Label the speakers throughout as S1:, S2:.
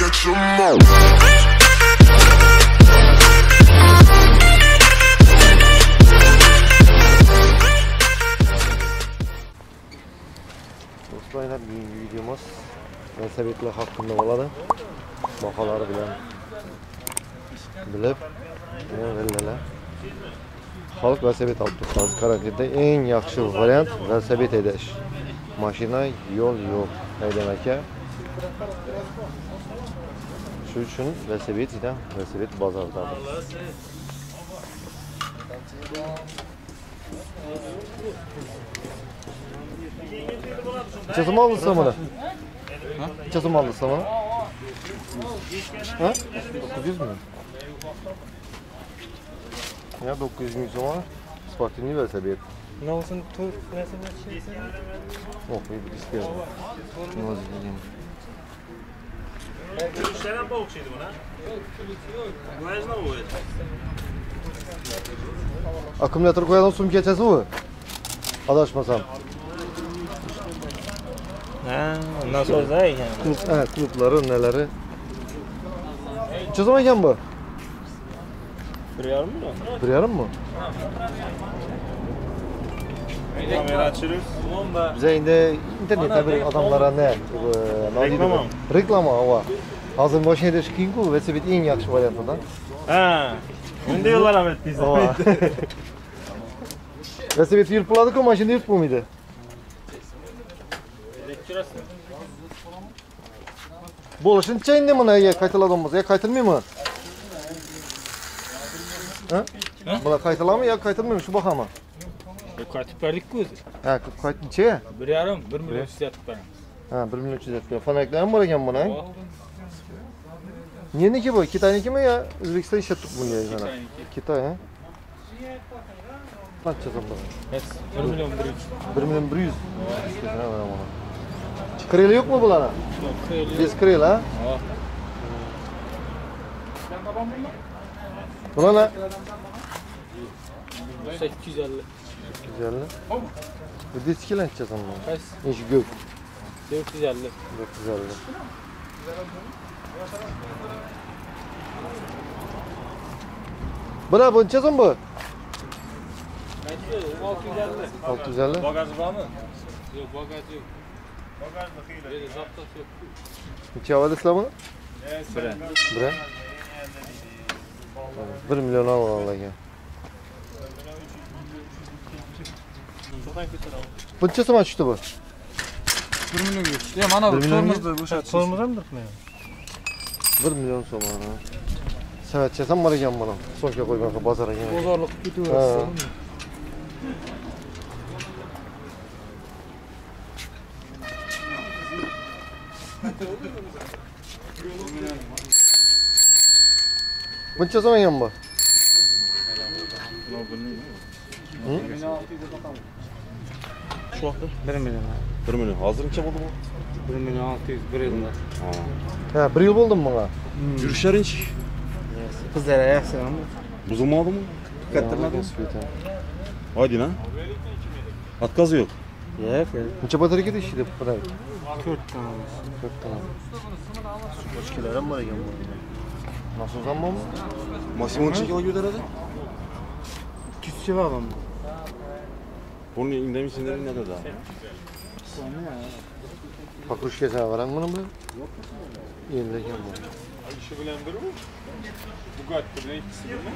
S1: catch 'em all.
S2: Dostlar, bugünkü videomuz velosipedlar hakkında bo'ladi. Baholari bilan bilib, veriladilar. Xalq velosiped olib turibmiz. Karantinda eng yaxshi variant velosiped haydash. Mashina yo'l yo'q haydan aka. Shu uchun velosiped bozorda. Necha so'm oldingiz mana? Necha so'm oldingiz mana? Ha? 900 mi? Ya 900 ming so'm. Sportli velosiped.
S3: Ne olsun tur mesela şey.
S2: Oh, bir istiyorum. Nozik diyeyim.
S4: Selam balık şeydi buna. Bu ne oluyor?
S2: Akümülatör koyalım sum keçesi bu. Adaşmasam.
S3: Ha, ondan sonra da yani.
S2: Evet, kulüpleri, neleri. Neçe zaman ekan bu?
S3: Bir yarım mı?
S2: Bir yarım mı?
S4: Kamera açıyoruz.
S2: Bize indi internette bir adamlara ne?
S4: Reklama.
S2: Reklama hava. Hazır başına da çıkayım ku velosiped en yaxshi variantidan.
S4: Ha. Bunda yollar Ahmet biz.
S2: Velosiped yurib bo'ladi-ku, mashina yurib bo'lmaydi. Bo'lishuncha endi mana qaytaladimiz, yo qaytilmaymi? Ha? Bular qaytaladimi yo qaytilmaymi shu bahami?
S3: Katip verdik mi?
S2: Ha, qaytıncha?
S3: Bir yarım, 1 milyon istedik ben.
S2: Ha, 1 milyon 300 etgan. Fanaklar ham bor ekan buni. Neniki bu? Kitaynikimi yo O'zbekiston ishlatdik buni yana? Kitay, ha? Qancha so'm bu?
S3: 1 milyon 100.
S2: 1 milyon 100. Kreli yo'qmi bularni?
S3: Yo'q,
S2: Bez krel, ha? Bularni
S3: 850.
S2: 250. Bu diski necha so'm bu?
S3: Kaç?
S2: Nechi gök?
S3: 450.
S2: 450. Buna bu necha so'm bu?
S3: 650.
S2: 650.
S4: Bagajı var mı?
S3: Yok, bagaj yok.
S4: Bagaj bakıyla.
S3: Zaptası yok.
S2: Necha oladingizlar buni?
S3: Bire.
S2: Bire? 1 milyon olgan ekan. Bu necha so'm tushdi bu?
S5: 1 milyon geçti. Ya mana bu
S2: 1 milyon
S5: tormozda bu şart.
S3: Tormozdan mı tutmuyor?
S2: 1 milyon so'm ana. Savatchasam bor ekan buni. So'mga qo'ygan bozor ekan.
S5: Bozorluq ketaversa.
S2: Bu necha so'm ekan bu?
S3: Şu vakti 1 milyon.
S4: 1 milyon. Hazır neçe oldu bu?
S3: 1 milyon 600 bir yılda.
S2: Ha, 1 yil bo'ldimi bunga?
S4: Yürüyüşlerinç.
S3: Kızlara yaxshi ama.
S4: Bozulmadı mı? Dikkat mi? Haydi lan. Atkazı yok.
S3: Yok.
S2: Necha batarya ishlaydi bu?
S3: 4 tane.
S2: 4 tane. Bochkalar ham bor ekan bu. Nasıl zaman mı?
S4: Maksimum çeki o götüredi.
S3: Küçük adam.
S4: Bunun indemişsinlerin ne kadar?
S2: Pakrushka var mı bunun bu? Endi ekan bu.
S4: İşi bilen biri mi? Bugatti bilen ikisi bilmez.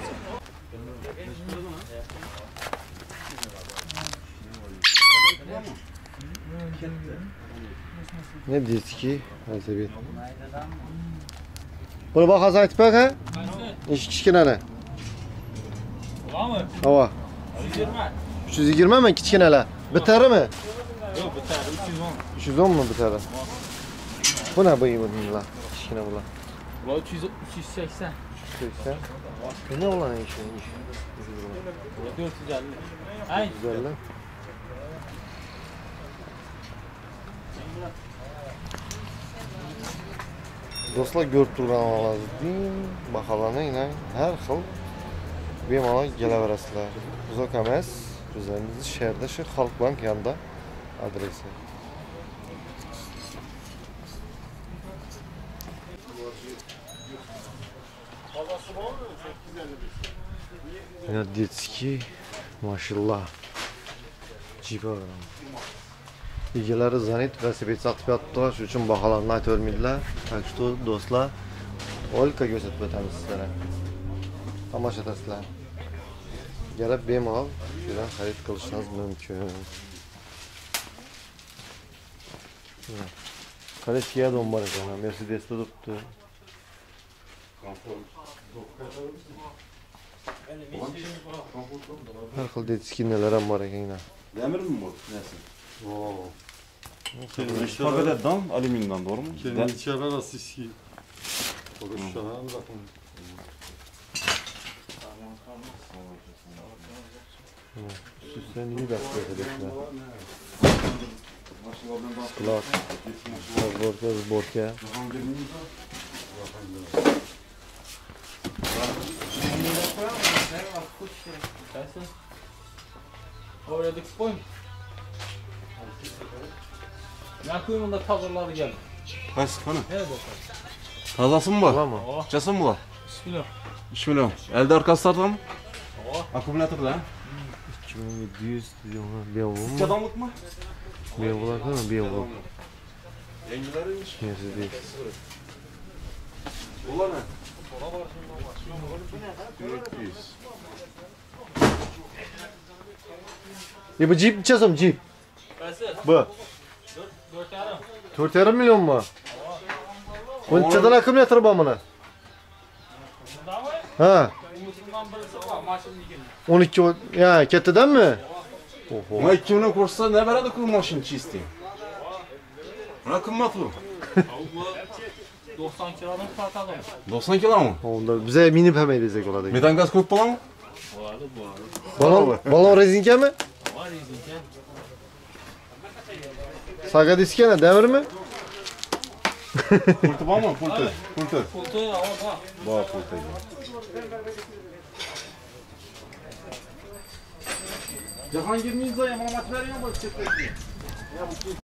S2: Ne diski? Velosiped. Buni bahosini aytib bak, ha? Kichkinani.
S3: Var mı?
S2: Hava.
S3: 120.
S2: 320 mi kichkinalar? Bitarimi?
S3: Yok biter 310.
S2: 310 mu bitari? Bu ne bo'yi bunlar? Kichkina bular.
S3: Ulan 380.
S2: 380. Ne olan iş?
S3: 450. Ay.
S2: Güzel. Do'stlar ko'rib turganingiz baholarni yine har xil bemalol kelaverasizlar. Uzoq emas, bizlarimiz shaharda shu Xalq bank yonida adresi. Yine detski maşallah. Ciba var. Egalari zanit velosiped sotib yotibdilar, shuning uchun baholarni aytib bermaydilar. Tak что, do'stlar, olka ko'rsatib o'tamiz sizlarga. Tomosha etasizlar. Kelib bemalol shundan xarid qilishingiz mumkin. Qarashga dom bor ekan, Mercedes turibdi. Har xil detskinelar ham bor ekan.
S1: Demir mi bu? Neyse.
S4: Oo.
S1: Fabrikadan, alüminyumdan doğru mu?
S4: Kendi içeri rasiski. Konuşacağına bakın.
S2: Sen iyi bakıyorsun. Sklad. Сборка.
S3: Oraya dikip koyun. Ne koyun onda tavırları geldi.
S1: Kaç kanı?
S3: Nerede bakalım?
S1: Tazası mı var?
S2: Var mı?
S1: Çası mı var?
S3: Bismillah.
S1: 3 milyon. Elde arkası mı?
S3: Oh.
S1: Akümülatör da.
S2: 2700 diyorlar. Bir oğlum
S1: Üç
S2: mu?
S1: adamlık mı?
S2: Bir oğlum var mı? Bir oğlum.
S1: Yengileriymiş.
S2: Mercedes.
S1: Ulan ne?
S2: Bu Jeep içeceğim Jeep.
S3: Kaçı?
S2: Bu.
S3: 4,5.
S2: 4,5 milyon mu? Onun içinden akımülatör bu amına.
S3: Bunda mı?
S2: Ha.
S3: Umutundan birisi var. Maşın dikini.
S2: 12 ya kettidan mi? Oho.
S1: Ama 2 milyon koşsa ne berede kıl maşın çisti? Buna kımmat bu.
S3: Bu 90 kilonun farkı
S1: 90 kilo mu?
S2: Onda bize minip hemen edecek oladı.
S1: Metan gaz koyup bana mı?
S3: Bu arada.
S2: Balon rezinke mi?
S3: Var izinken.
S2: Saga diske ne? Demir mi?
S1: Pultu bana mı? Pultu. Pultu.
S3: Koltuğu ya bak.
S1: Bak pultu. Cahangir Mirza'ya mamat veriyor mu?